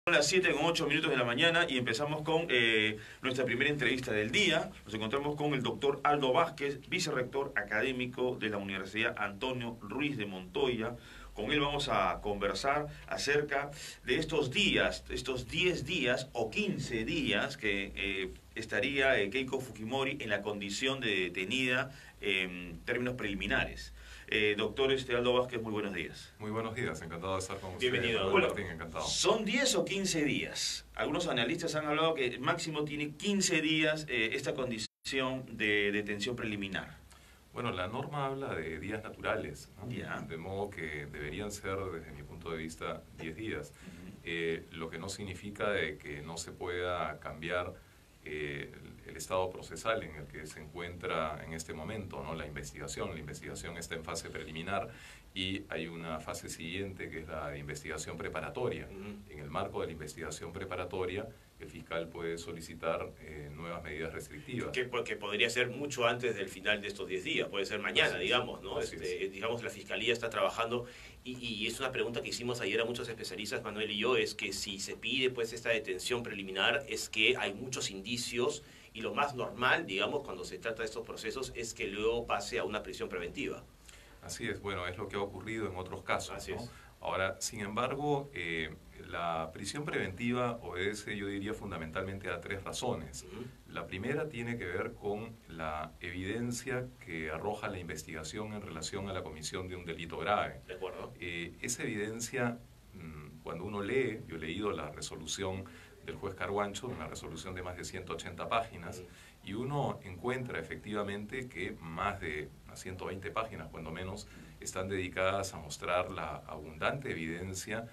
Son las 7:08 de la mañana y empezamos con nuestra primera entrevista del día. Nos encontramos con el doctor Aldo Vázquez, vicerrector académico de la Universidad Antonio Ruiz de Montoya. Con él vamos a conversar acerca de estos días, estos 10 días o 15 días que estaría Keiko Fujimori en la condición de detenida en términos preliminares. Doctor Aldo Vázquez, muy buenos días. Muy buenos días, encantado de estar con ustedes. Bienvenido. Bueno, Martín, encantado. ¿Son 10 o 15 días? Algunos analistas han hablado que máximo tiene 15 días esta condición de detención preliminar. Bueno, la norma habla de días naturales, ¿no? Ya. De modo que deberían ser, desde mi punto de vista, 10 días. Lo que no significa de que no se pueda cambiar el estado procesal en el que se encuentra en este momento, ¿no? La investigación está en fase preliminar y hay una fase siguiente que es la de investigación preparatoria. En el marco de la investigación preparatoria, el fiscal puede solicitar nuevas medidas restrictivas. Que podría ser mucho antes del final de estos 10 días, puede ser mañana, digamos, ¿no? Digamos, la Fiscalía está trabajando y es una pregunta que hicimos ayer a muchos especialistas, Manuel y yo, es que si se pide pues esta detención preliminar es que hay muchos indicios y lo más normal, digamos, cuando se trata de estos procesos es que luego pase a una prisión preventiva. Así es, bueno, es lo que ha ocurrido en otros casos, Así ¿no? es. Ahora, sin embargo, la prisión preventiva obedece, yo diría, fundamentalmente a tres razones. La primera tiene que ver con la evidencia que arroja la investigación en relación a la comisión de un delito grave. ¿De acuerdo? Esa evidencia, cuando uno lee, yo he leído la resolución del juez Carguancho, una resolución de más de 180 páginas, y uno encuentra efectivamente que más de 120 páginas, cuando menos, están dedicadas a mostrar la abundante evidencia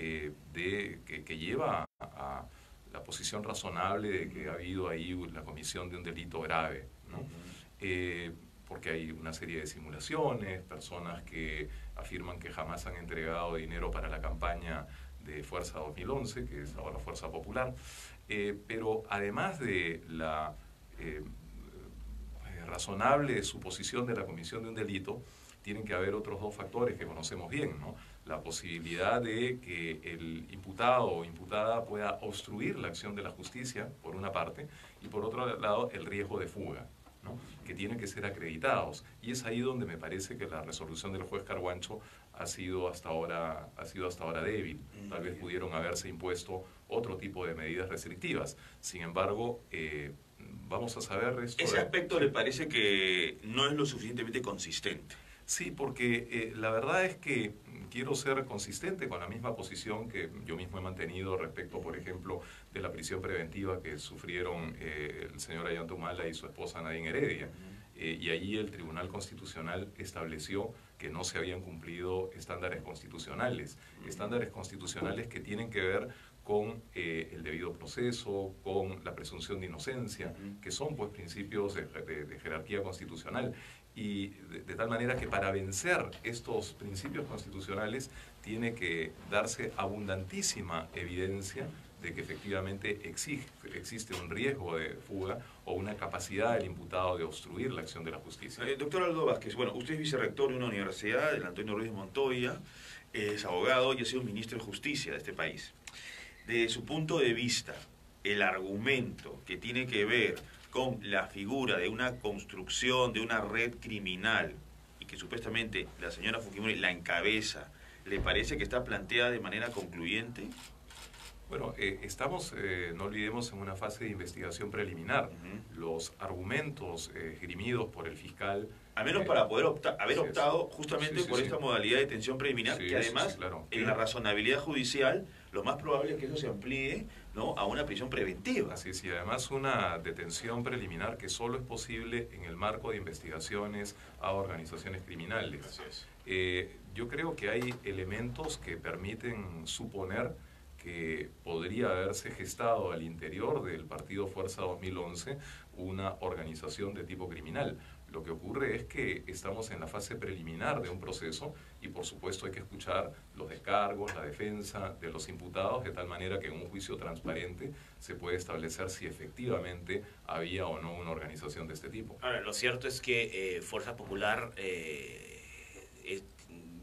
que lleva a la posición razonable de que ha habido ahí la comisión de un delito grave, ¿no? Porque hay una serie de simulaciones, personas que afirman que jamás han entregado dinero para la campaña de Fuerza 2011, que es ahora Fuerza Popular, pero además de la razonable suposición de la comisión de un delito, tienen que haber otros dos factores que conocemos bien, ¿no? La posibilidad de que el imputado o imputada pueda obstruir la acción de la justicia, por una parte, y por otro lado, el riesgo de fuga, ¿no? Que tienen que ser acreditados. Y es ahí donde me parece que la resolución del juez Carguancho ha sido hasta ahora débil. Tal vez pudieron haberse impuesto otro tipo de medidas restrictivas. Sin embargo, vamos a saber esto. ¿Ese aspecto le parece que no es lo suficientemente consistente? Sí, porque la verdad es que quiero ser consistente con la misma posición que yo mismo he mantenido respecto, por ejemplo, de la prisión preventiva que sufrieron el señor Ollanta y su esposa Nadine Heredia. Y allí el Tribunal Constitucional estableció que no se habían cumplido estándares constitucionales que tienen que ver con el debido proceso, con la presunción de inocencia, que son pues principios de jerarquía constitucional. Y de tal manera que para vencer estos principios constitucionales tiene que darse abundantísima evidencia de que efectivamente existe un riesgo de fuga o una capacidad del imputado de obstruir la acción de la justicia. Doctor Aldo Vázquez, bueno, usted es vicerrector de una universidad, del Antonio Ruiz de Montoya, es abogado y ha sido ministro de Justicia de este país. Desde su punto de vista, el argumento que tiene que ver con la figura de una construcción de una red criminal y que supuestamente la señora Fujimori la encabeza, ¿le parece que está planteada de manera concluyente? Bueno, estamos, no olvidemos, en una fase de investigación preliminar. Los argumentos esgrimidos por el fiscal... Al menos para poder haber optado justamente por esta modalidad de detención preliminar, que además, claro, en la razonabilidad judicial, lo más probable es que eso se amplíe, ¿no?, a una prisión preventiva. Así es, y además una detención preliminar que solo es posible en el marco de investigaciones a organizaciones criminales. Así es. Yo creo que hay elementos que permiten suponer que podría haberse gestado al interior del partido Fuerza 2011 una organización de tipo criminal. Lo que ocurre es que estamos en la fase preliminar de un proceso y por supuesto hay que escuchar los descargos, la defensa de los imputados, de tal manera que en un juicio transparente se puede establecer si efectivamente había o no una organización de este tipo. Ahora, lo cierto es que Fuerza Popular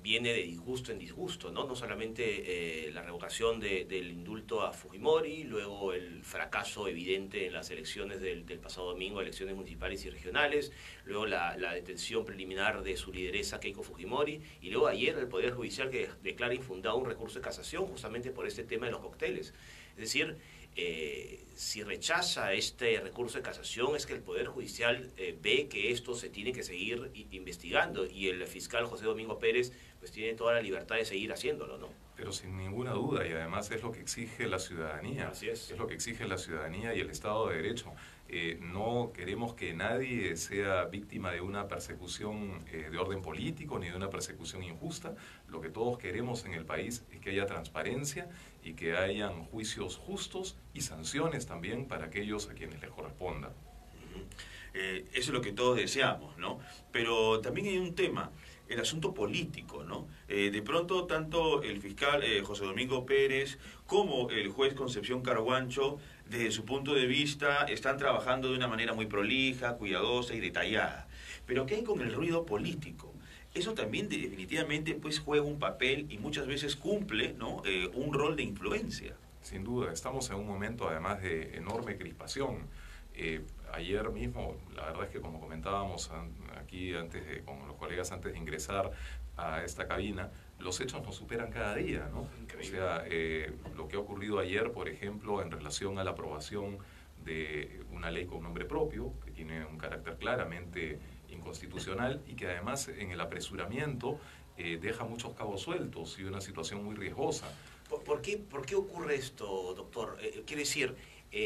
viene de disgusto en disgusto, ¿no? No solamente la revocación del indulto a Fujimori, luego el fracaso evidente en las elecciones del pasado domingo, elecciones municipales y regionales, luego la detención preliminar de su lideresa Keiko Fujimori, y luego ayer el Poder Judicial que declara infundado un recurso de casación justamente por este tema de los cócteles. Es decir, si rechaza este recurso de casación es que el Poder Judicial ve que esto se tiene que seguir investigando, y el fiscal José Domingo Pérez pues tiene toda la libertad de seguir haciéndolo, ¿no? Pero sin ninguna duda, y además es lo que exige la ciudadanía. Así es. Es lo que exige la ciudadanía y el Estado de Derecho. No queremos que nadie sea víctima de una persecución de orden político ni de una persecución injusta. Lo que todos queremos en el país es que haya transparencia y que hayan juicios justos y sanciones también para aquellos a quienes les corresponda. Eso es lo que todos deseamos, ¿no? Pero también hay un tema, el asunto político, ¿no? De pronto, tanto el fiscal José Domingo Pérez como el juez Concepción Carguancho, desde su punto de vista, están trabajando de una manera muy prolija, cuidadosa y detallada. Pero ¿qué hay con el ruido político? Eso también definitivamente pues juega un papel y muchas veces cumple, ¿no? Un rol de influencia. Sin duda, estamos en un momento además de enorme crispación. Ayer mismo, la verdad es que como comentábamos aquí con los colegas antes de ingresar a esta cabina, los hechos nos superan cada día, ¿no? Increíble. O sea, lo que ha ocurrido ayer, por ejemplo, en relación a la aprobación de una ley con nombre propio, que tiene un carácter claramente inconstitucional y que además en el apresuramiento deja muchos cabos sueltos y una situación muy riesgosa. ¿Por qué ocurre esto, doctor? Quiero decir,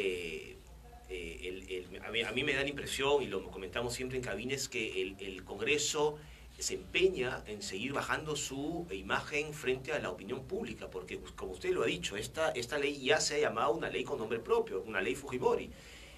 a mí me da la impresión, y lo comentamos siempre en cabines, que el Congreso se empeña en seguir bajando su imagen frente a la opinión pública, porque como usted lo ha dicho, esta ley ya se ha llamado una ley con nombre propio, una ley Fujimori.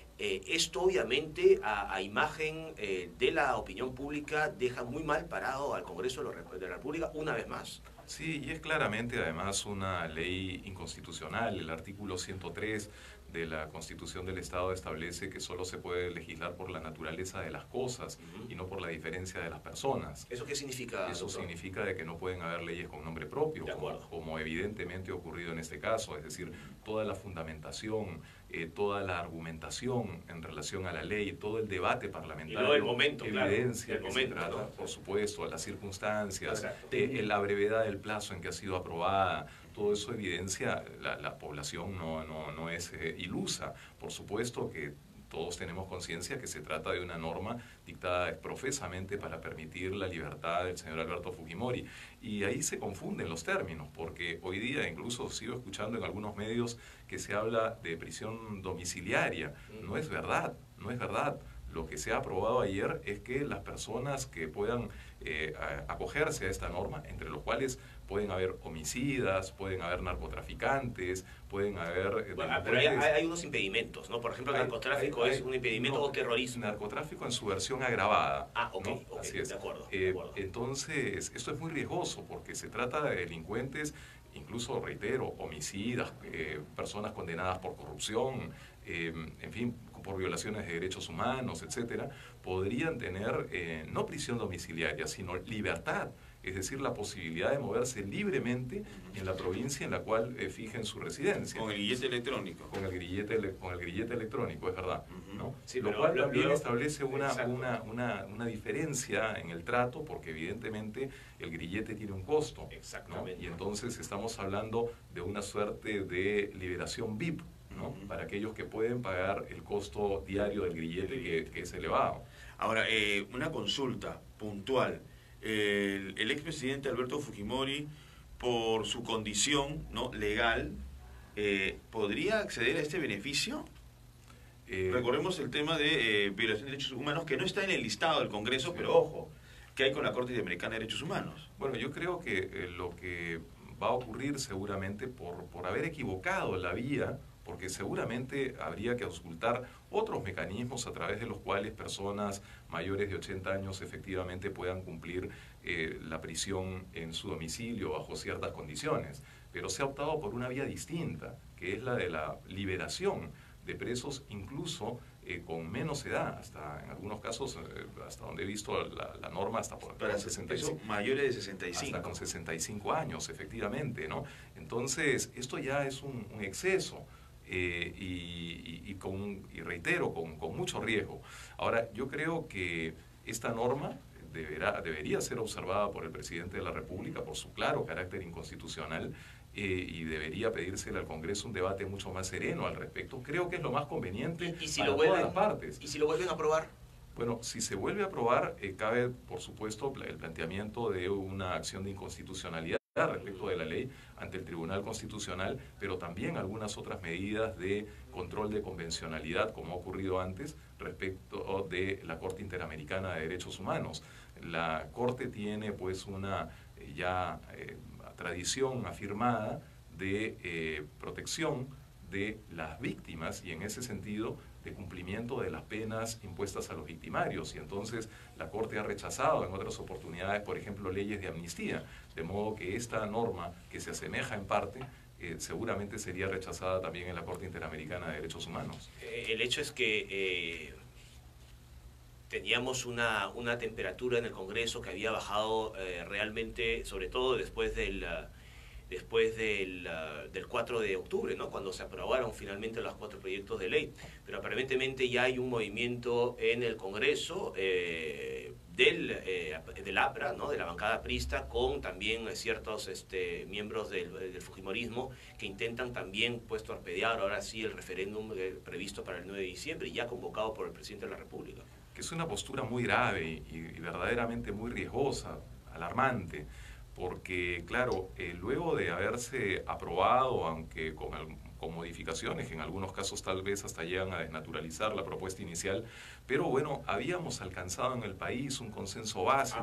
Esto obviamente a imagen de la opinión pública deja muy mal parado al Congreso de la República una vez más. Sí, y es claramente además una ley inconstitucional. El artículo 103 de la Constitución del Estado establece que solo se puede legislar por la naturaleza de las cosas y no por la diferencia de las personas. ¿Eso qué significa, Eso doctor? significa de que no pueden haber leyes con nombre propio, De acuerdo. como evidentemente ha ocurrido en este caso. Es decir, toda la fundamentación, toda la argumentación en relación a la ley, todo el debate parlamentario, Y luego el momento, evidencia claro, que el se momento, trata, ¿no? por supuesto, las circunstancias, Exacto. la brevedad del plazo en que ha sido aprobada. Todo eso evidencia, la población no es ilusa. Por supuesto que todos tenemos conciencia que se trata de una norma dictada profesamente para permitir la libertad del señor Alberto Fujimori. Y ahí se confunden los términos, porque hoy día incluso sigo escuchando en algunos medios que se habla de prisión domiciliaria. No es verdad, no es verdad. Lo que se ha aprobado ayer es que las personas que puedan acogerse a esta norma, entre los cuales pueden haber homicidas, pueden haber narcotraficantes, pueden haber... Bueno, pero hay unos impedimentos, ¿no? Por ejemplo, el narcotráfico es un impedimento, o terrorismo. Narcotráfico en su versión agravada. Ah, ok, ¿no? ok, Así es. de acuerdo. Entonces, esto es muy riesgoso porque se trata de delincuentes, incluso, reitero, homicidas, personas condenadas por corrupción, en fin, por violaciones de derechos humanos, etcétera, podrían tener no prisión domiciliaria, sino libertad, es decir, la posibilidad de moverse libremente en la provincia en la cual fijen su residencia. Con el billete electrónico. Con el grillete electrónico, es verdad, ¿no? Sí, lo pero cual también luego establece exacto. una diferencia en el trato, porque evidentemente el grillete tiene un costo, ¿no? Exactamente. Y entonces estamos hablando de una suerte de liberación VIP, ¿no? Para aquellos que pueden pagar el costo diario del grillete, que es elevado. Ahora, una consulta puntual. El expresidente Alberto Fujimori, por su condición, ¿no?, legal, ¿podría acceder a este beneficio? Recordemos el tema de violación de derechos humanos, que no está en el listado del Congreso, pero ojo, ¿qué hay con la Corte Interamericana de Derechos Humanos? Bueno, yo creo que lo que va a ocurrir seguramente por haber equivocado la vía, porque seguramente habría que auscultar otros mecanismos a través de los cuales personas mayores de 80 años efectivamente puedan cumplir la prisión en su domicilio bajo ciertas condiciones. Pero se ha optado por una vía distinta, que es la de la liberación de presos incluso con menos edad, hasta en algunos casos, hasta donde he visto la norma, hasta por para 65, mayores de 65. Hasta con 65 años, efectivamente, ¿no? Entonces, esto ya es un exceso. Y reitero, con mucho riesgo. Ahora, yo creo que esta norma debería ser observada por el presidente de la República por su claro carácter inconstitucional, y debería pedírsele al Congreso un debate mucho más sereno al respecto. Creo que es lo más conveniente para todas las partes. ¿Y si lo vuelven a aprobar? Bueno, si se vuelve a aprobar, cabe, por supuesto, el planteamiento de una acción de inconstitucionalidad respecto de la ley ante el Tribunal Constitucional, pero también algunas otras medidas de control de convencionalidad, como ha ocurrido antes, respecto de la Corte Interamericana de Derechos Humanos. La Corte tiene pues una tradición afirmada de protección de las víctimas y en ese sentido de cumplimiento de las penas impuestas a los victimarios, y entonces la Corte ha rechazado en otras oportunidades, por ejemplo, leyes de amnistía, de modo que esta norma, que se asemeja en parte, seguramente sería rechazada también en la Corte Interamericana de Derechos Humanos. El hecho es que teníamos una temperatura en el Congreso que había bajado realmente, sobre todo después del 4 de octubre, ¿no? Cuando se aprobaron finalmente los 4 proyectos de ley. Pero aparentemente ya hay un movimiento en el Congreso del APRA, ¿no? De la bancada aprista, con también ciertos miembros del fujimorismo que intentan también pues torpedear ahora sí el referéndum previsto para el 9 de diciembre y ya convocado por el presidente de la República. Que es una postura muy grave y verdaderamente muy riesgosa, alarmante, porque claro, luego de haberse aprobado, aunque con modificaciones, que en algunos casos tal vez hasta llegan a desnaturalizar la propuesta inicial, pero bueno, habíamos alcanzado en el país un consenso básico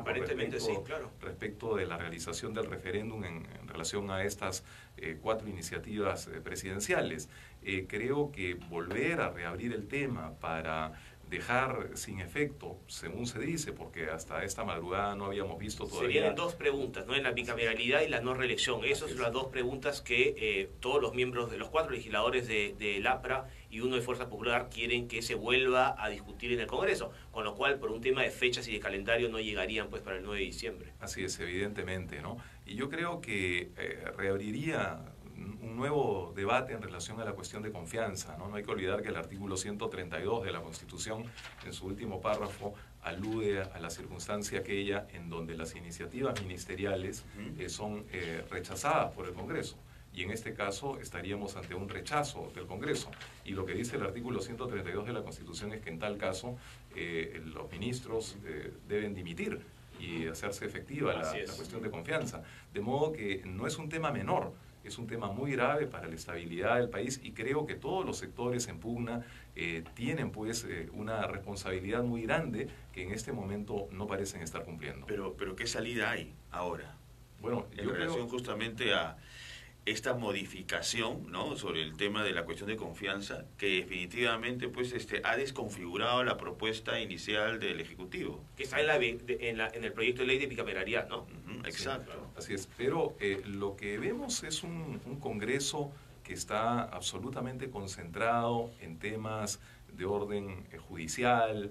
respecto de la realización del referéndum en relación a estas 4 iniciativas presidenciales. Creo que volver a reabrir el tema para dejar sin efecto, según se dice, porque hasta esta madrugada no habíamos visto todavía. Serían 2 preguntas, ¿no? En la bicameralidad y la no reelección. Esas son las 2 preguntas que todos los miembros de los 4 legisladores del APRA y uno de Fuerza Popular quieren que se vuelva a discutir en el Congreso, con lo cual por un tema de fechas y de calendario no llegarían pues para el 9 de diciembre. Así es, evidentemente, ¿no? Y yo creo que reabriría un nuevo debate en relación a la cuestión de confianza, ¿no? No hay que olvidar que el artículo 132 de la Constitución, en su último párrafo, alude a la circunstancia aquella en donde las iniciativas ministeriales son rechazadas por el Congreso. Y en este caso estaríamos ante un rechazo del Congreso. Y lo que dice el artículo 132 de la Constitución es que en tal caso los ministros deben dimitir y hacerse efectiva la cuestión de confianza. De modo que no es un tema menor, es un tema muy grave para la estabilidad del país y creo que todos los sectores en pugna tienen pues una responsabilidad muy grande que en este momento no parecen estar cumpliendo. Pero ¿qué salida hay ahora? Bueno, en relación justamente a esta modificación, ¿no? Sobre el tema de la cuestión de confianza, que definitivamente pues ha desconfigurado la propuesta inicial del Ejecutivo. Que está en el proyecto de ley de bicameralidad, ¿no? Exacto. Sí, así es, pero lo que vemos es un Congreso que está absolutamente concentrado en temas de orden judicial,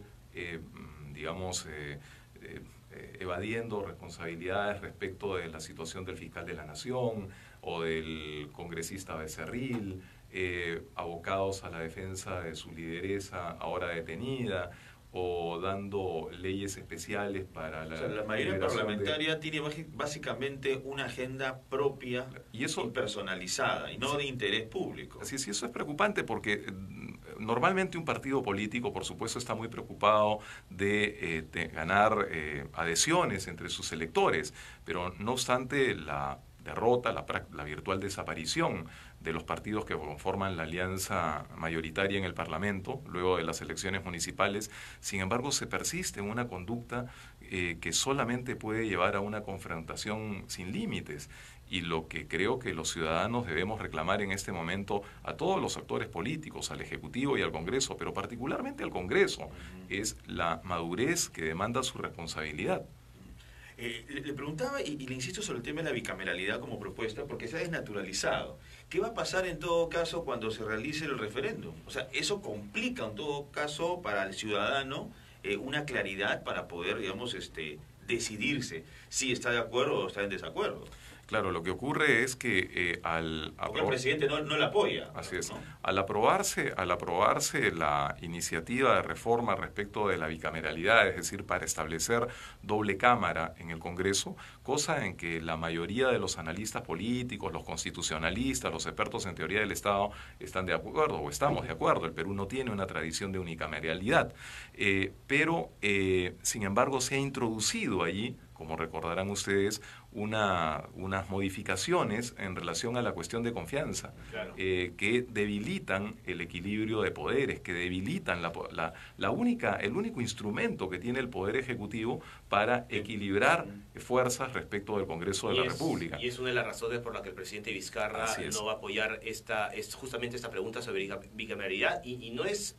evadiendo responsabilidades respecto de la situación del fiscal de la Nación o del congresista Becerril, abocados a la defensa de su lideresa ahora detenida, o dando leyes especiales para la mayoría parlamentaria tiene básicamente una agenda propia y personalizada y no de interés público. Así es, y eso es preocupante porque normalmente un partido político, por supuesto, está muy preocupado de ganar adhesiones entre sus electores, pero no obstante la derrota, la virtual desaparición de los partidos que conforman la alianza mayoritaria en el Parlamento, luego de las elecciones municipales, sin embargo se persiste en una conducta que solamente puede llevar a una confrontación sin límites. Y lo que creo que los ciudadanos debemos reclamar en este momento a todos los actores políticos, al Ejecutivo y al Congreso, pero particularmente al Congreso, es la madurez que demanda su responsabilidad. Le preguntaba y le insisto sobre el tema de la bicameralidad como propuesta porque se ha desnaturalizado. ¿Qué va a pasar en todo caso cuando se realice el referéndum? O sea, eso complica en todo caso para el ciudadano una claridad para poder, digamos, decidirse si está de acuerdo o está en desacuerdo. Claro, lo que ocurre es que porque el presidente no la apoya. Así es. ¿No? Al aprobarse la iniciativa de reforma respecto de la bicameralidad, es decir, para establecer doble cámara en el Congreso, cosa en que la mayoría de los analistas políticos, los constitucionalistas, los expertos en teoría del Estado están de acuerdo o estamos de acuerdo. El Perú no tiene una tradición de unicameralidad, pero sin embargo se ha introducido allí, como recordarán ustedes, unas modificaciones en relación a la cuestión de confianza, claro, que debilitan el equilibrio de poderes, que debilitan el único instrumento que tiene el Poder Ejecutivo para equilibrar fuerzas respecto del Congreso de la República. Y es una de las razones por las que el presidente Vizcarra no va a apoyar justamente esta pregunta sobre bicameralidad, y no es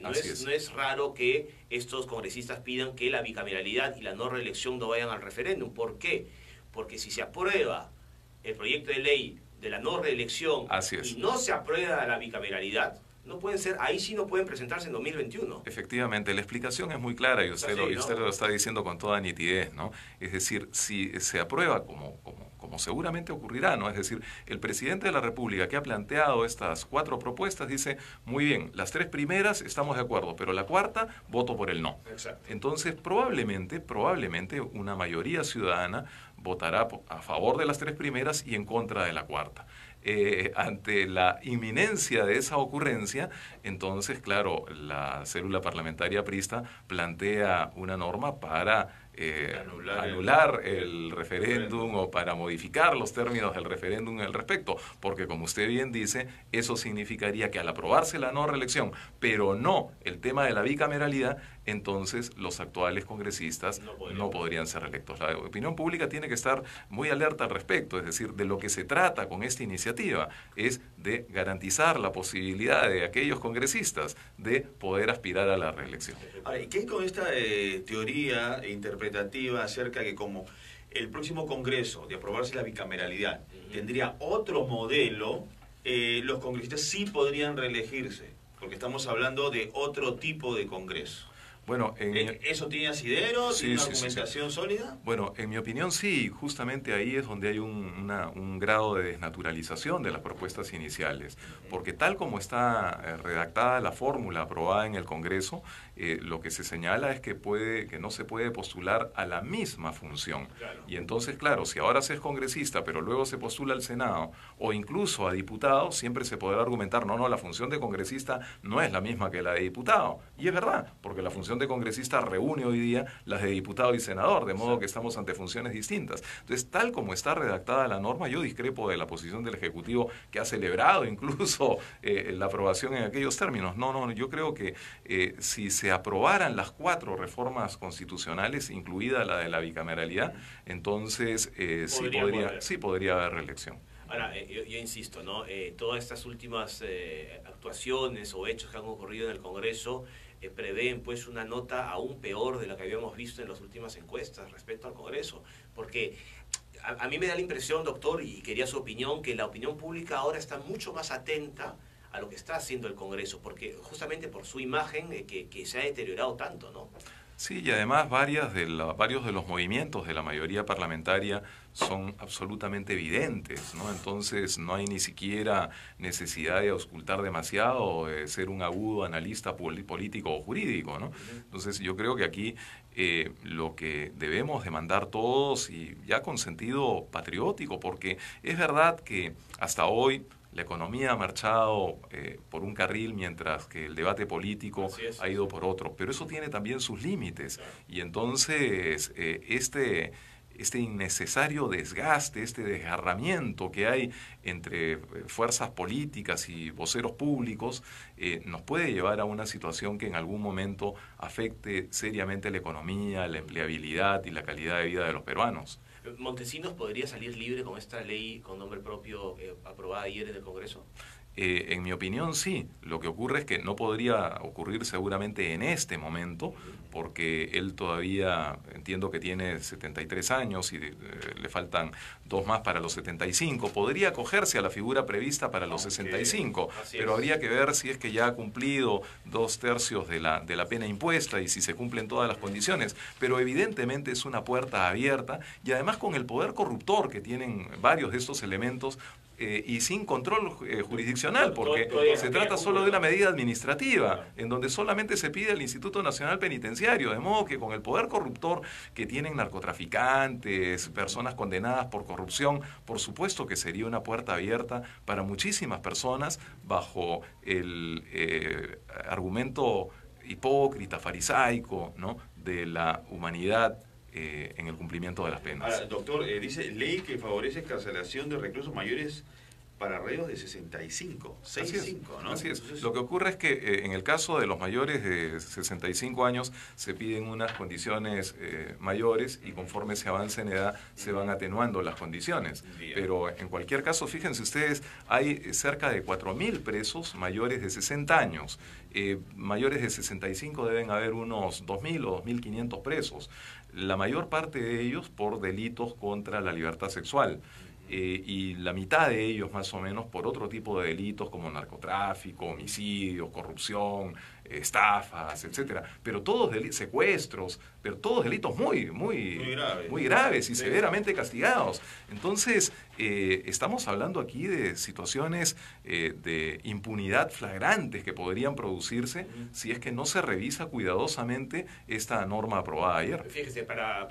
raro que estos congresistas pidan que la bicameralidad y la no reelección no vayan al referéndum. ¿Por qué? Porque si se aprueba el proyecto de ley de la no reelección y no se aprueba la bicameralidad, ahí sí no pueden presentarse en 2021. Efectivamente, la explicación es muy clara y usted lo está diciendo con toda nitidez, ¿no? Es decir, si se aprueba como seguramente ocurrirá, ¿no? Es decir, el presidente de la República que ha planteado estas 4 propuestas dice, muy bien, las 3 primeras estamos de acuerdo, pero la cuarta voto por el no. Exacto. Entonces, probablemente una mayoría ciudadana votará a favor de las 3 primeras y en contra de la cuarta. Ante la inminencia de esa ocurrencia, entonces, claro, la célula parlamentaria aprista plantea una norma para anular el referéndum o para modificar los términos del referéndum al respecto, porque como usted bien dice, eso significaría que al aprobarse la no reelección, pero no el tema de la bicameralidad, entonces los actuales congresistas no podrían ser reelectos. La opinión pública tiene que estar muy alerta al respecto, es decir, de lo que se trata con esta iniciativa es de garantizar la posibilidad de aquellos congresistas de poder aspirar a la reelección. Ahora, ¿y qué hay con esta teoría interpretativa acerca de que como el próximo Congreso, de aprobarse la bicameralidad, tendría otro modelo, los congresistas sí podrían reelegirse? Porque estamos hablando de otro tipo de Congreso. Bueno, ¿Eso tiene asidero? ¿Tiene una argumentación sólida? Bueno, en mi opinión sí, justamente ahí es donde hay un grado de desnaturalización de las propuestas iniciales, porque tal como está redactada la fórmula aprobada en el Congreso, lo que se señala es que no se puede postular a la misma función. Claro. Y entonces, claro, si ahora se es congresista, pero luego se postula al Senado o incluso a diputado, siempre se podrá argumentar, no, la función de congresista no es la misma que la de diputado. Y es verdad, porque la función de congresista reúne hoy día las de diputado y senador, de modo que estamos ante funciones distintas. Entonces, tal como está redactada la norma, yo discrepo de la posición del Ejecutivo, que ha celebrado incluso la aprobación en aquellos términos. No, yo creo que si se aprobaran las 4 reformas constitucionales, incluida la de la bicameralidad, entonces sí podría haber reelección. Ahora, yo insisto, ¿no? Todas estas últimas actuaciones o hechos que han ocurrido en el Congreso prevén pues una nota aún peor de la que habíamos visto en las últimas encuestas respecto al Congreso, porque a mí me da la impresión, doctor, y quería su opinión, que la opinión pública ahora está mucho más atenta a lo que está haciendo el Congreso, porque justamente por su imagen que se ha deteriorado tanto, ¿no? Sí, y además varios de los movimientos de la mayoría parlamentaria son absolutamente evidentes, ¿no? Entonces no hay ni siquiera necesidad de auscultar demasiado o de ser un agudo analista político o jurídico, ¿no? Entonces yo creo que aquí lo que debemos demandar todos, y ya con sentido patriótico, porque es verdad que hasta hoy la economía ha marchado por un carril mientras que el debate político ha ido por otro, pero eso tiene también sus límites. Claro. Y entonces este innecesario desgaste, este desgarramiento que hay entre fuerzas políticas y voceros públicos nos puede llevar a una situación que en algún momento afecte seriamente la economía, la empleabilidad y la calidad de vida de los peruanos. ¿Montesinos podría salir libre con esta ley con nombre propio aprobada ayer en el Congreso? En mi opinión, sí. Lo que ocurre es que no podría ocurrir seguramente en este momento, porque él todavía, entiendo que tiene 73 años y le faltan 2 más para los 75. Podría acogerse a la figura prevista para los 65, pero habría que ver si es que ya ha cumplido 2/3 de la pena impuesta y si se cumplen todas las condiciones. Pero evidentemente es una puerta abierta, y además con el poder corruptor que tienen varios de estos elementos, y sin control jurisdiccional, porque se trata solo de una medida administrativa, en donde solamente se pide al Instituto Nacional Penitenciario, de modo que con el poder corruptor que tienen narcotraficantes, personas condenadas por corrupción, por supuesto que sería una puerta abierta para muchísimas personas bajo el argumento hipócrita, farisaico, ¿no?, de la humanidad en el cumplimiento de las penas. Ahora, doctor, dice ley que favorece escarcelación de reclusos mayores para reos de 65, 65, ¿no? Así es. Entonces, lo que ocurre es que en el caso de los mayores de 65 años se piden unas condiciones mayores, y conforme se avanza en edad se van atenuando las condiciones. Bien. Pero en cualquier caso, fíjense ustedes, hay cerca de 4.000 presos mayores de 60 años. Mayores de 65 deben haber unos 2.000 o 2.500 presos. La mayor parte de ellos por delitos contra la libertad sexual. Y la mitad de ellos más o menos por otro tipo de delitos como narcotráfico, homicidio, corrupción, estafas, etcétera. Pero todos secuestros, pero todos delitos muy graves y severamente castigados. Entonces, estamos hablando aquí de situaciones de impunidad flagrantes que podrían producirse si es que no se revisa cuidadosamente esta norma aprobada ayer. Fíjese, para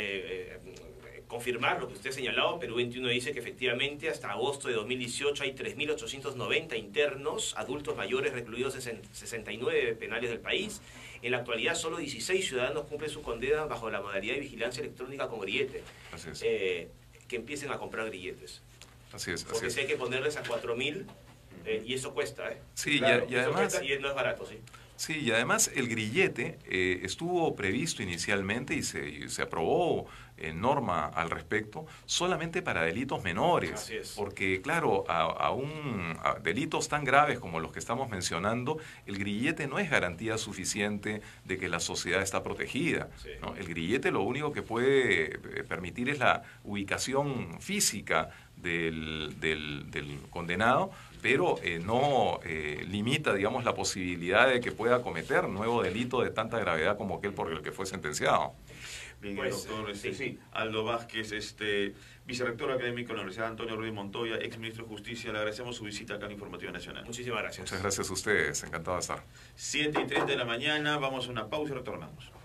confirmar lo que usted ha señalado, Perú 21 dice que efectivamente hasta agosto de 2018 hay 3.890 internos, adultos mayores recluidos en 69 penales del país. En la actualidad solo 16 ciudadanos cumplen su condena bajo la modalidad de vigilancia electrónica con grillete. Así es. Que empiecen a comprar grilletes. Así es. Porque si hay que ponerles a 4.000, y eso cuesta, Sí, claro, y además... Cuesta, y no es barato, sí. Sí, y además el grillete estuvo previsto inicialmente y se aprobó norma al respecto solamente para delitos menores. Así es. Porque, claro, a delitos tan graves como los que estamos mencionando, el grillete no es garantía suficiente de que la sociedad está protegida, Sí. ¿no? El grillete lo único que puede permitir es la ubicación física del condenado, pero no limita, digamos, la posibilidad de que pueda cometer nuevo delito de tanta gravedad como aquel por el que fue sentenciado. Bien, Pues, doctor, sí. Aldo Vázquez, vicerrector académico de la Universidad Antonio Ruiz de Montoya, ex ministro de Justicia, le agradecemos su visita acá en Informativa Nacional. Muchísimas gracias. Muchas gracias a ustedes, encantado de estar. 7:30 de la mañana, vamos a una pausa y retornamos.